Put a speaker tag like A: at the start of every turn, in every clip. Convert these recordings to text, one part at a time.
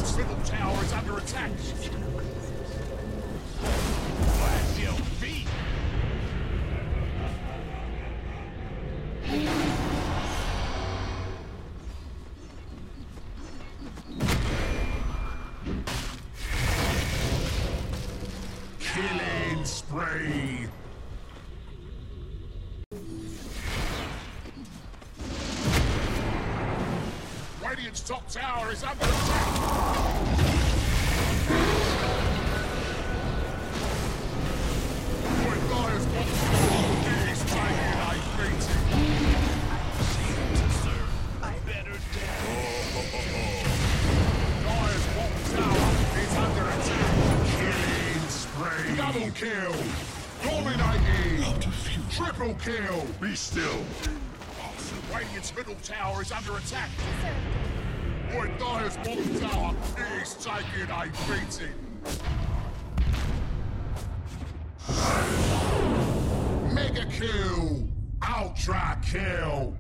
A: Radiant's middle tower is under attack. Blast your feet. Killing spree. Radiant's top tower is under attack. Your Dire's bottom tower is taking a beating. Seem to serve a better day. Dire's bottom tower is under attack. Killing spree. Double kill. Dominating. Triple kill. Be still. Radiant's middle tower is under attack. Your Dire's bottom tower is taking a beating. Mega kill. Ultra kill.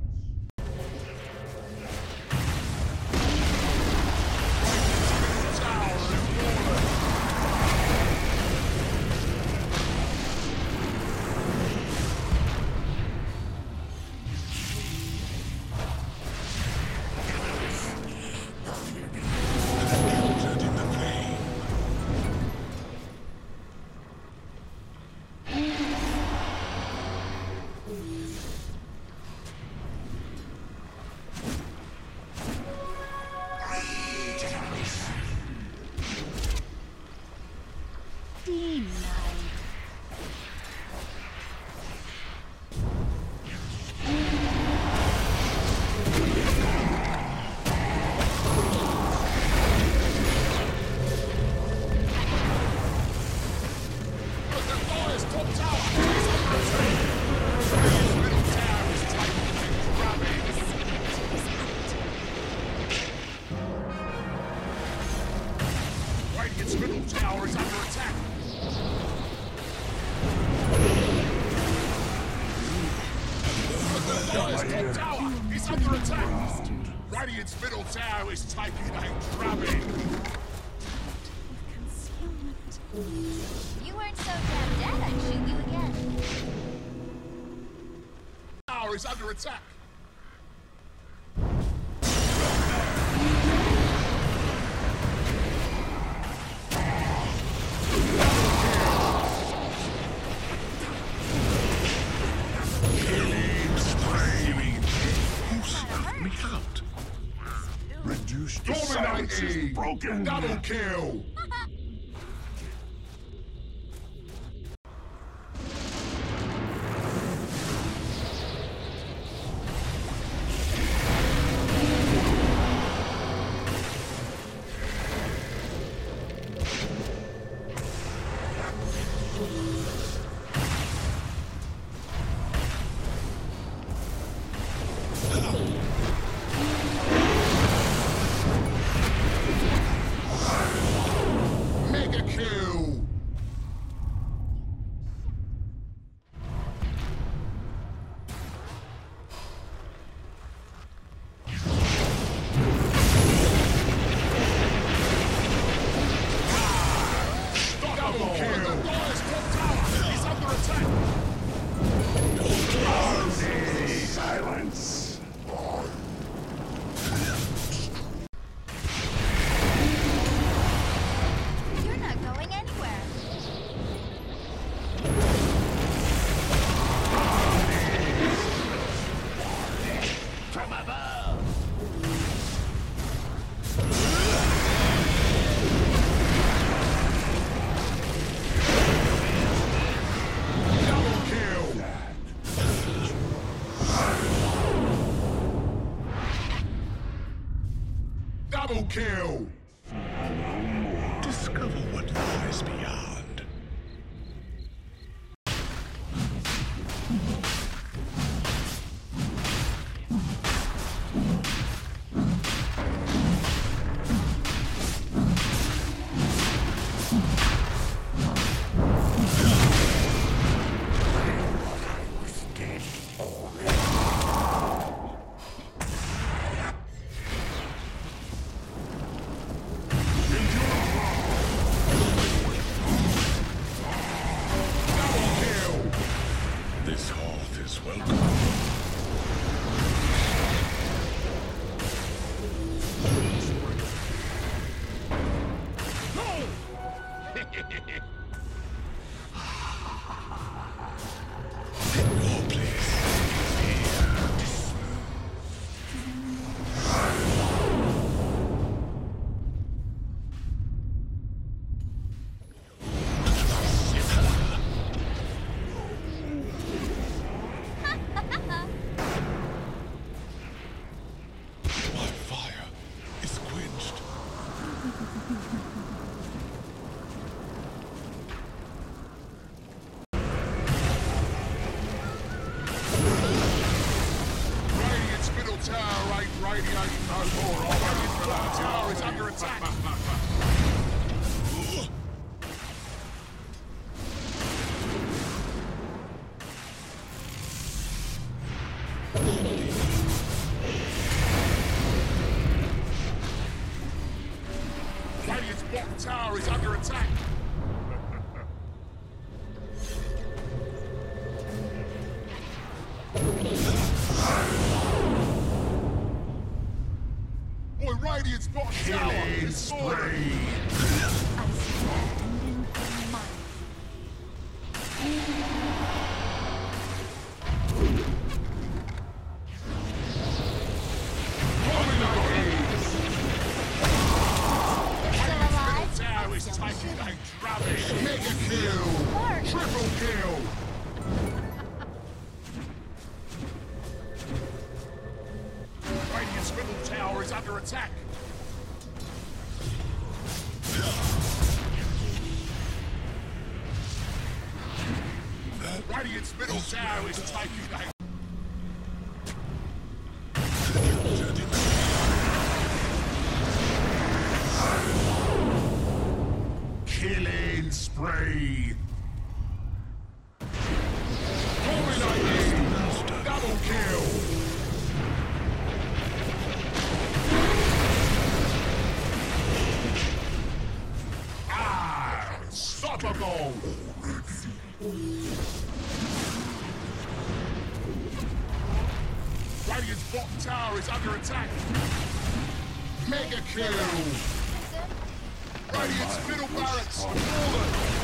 A: Radiant's middle tower is under attack. Dire's top tower is under attack. Radiant's middle tower is taking a drubbing.
B: You weren't so damn dead, I'd shoot you again.
A: Tower is under attack.
C: Reduced to silence is broken.
A: Double kill. Double kill!
C: Discover what lies beyond.
A: Radiant's bottom tower is under attack. Boy, Radiant's bottom tower is falling. Mega kill! Triple kill! Radiant's middle tower is under attack. Radiant's middle tower is taking a... Killing spree! Dominating! Double kill! Unstoppable! Radiant's bottom tower is under attack. Mega kill! Radiant's middle barracks fallen!